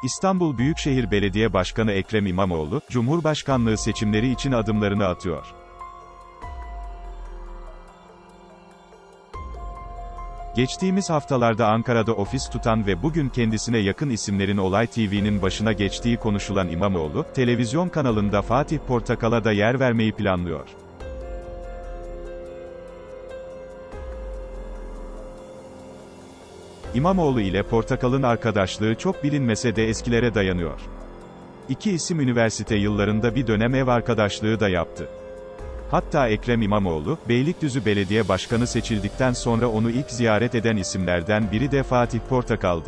İstanbul Büyükşehir Belediye Başkanı Ekrem İmamoğlu, Cumhurbaşkanlığı seçimleri için adımlarını atıyor. Geçtiğimiz haftalarda Ankara'da ofis tutan ve bugün kendisine yakın isimlerin Olay TV'nin başına geçtiği konuşulan İmamoğlu, televizyon kanalında Fatih Portakal'a da yer vermeyi planlıyor. İmamoğlu ile Portakal'ın arkadaşlığı çok bilinmese de eskilere dayanıyor. İki isim üniversite yıllarında bir dönem ev arkadaşlığı da yaptı. Hatta Ekrem İmamoğlu, Beylikdüzü Belediye Başkanı seçildikten sonra onu ilk ziyaret eden isimlerden biri de Fatih Portakal'dı.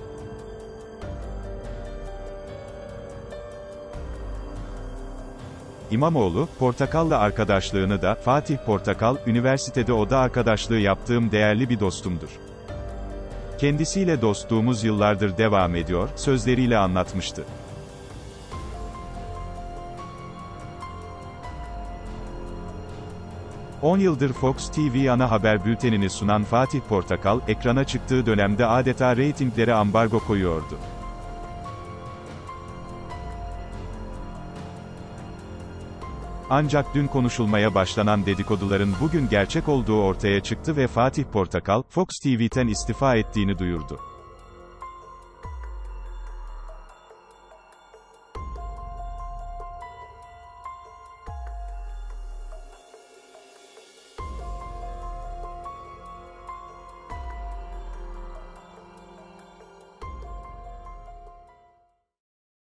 İmamoğlu, Portakal'la arkadaşlığını da, Fatih Portakal, üniversitede oda arkadaşlığı yaptığım değerli bir dostumdur. Kendisiyle dostluğumuz yıllardır devam ediyor, sözleriyle anlatmıştı. "10 yıldır Fox TV ana haber bültenini sunan Fatih Portakal, ekrana çıktığı dönemde adeta reytinglere ambargo koyuyordu. Ancak dün konuşulmaya başlanan dedikoduların bugün gerçek olduğu ortaya çıktı ve Fatih Portakal, Fox TV'ten istifa ettiğini duyurdu.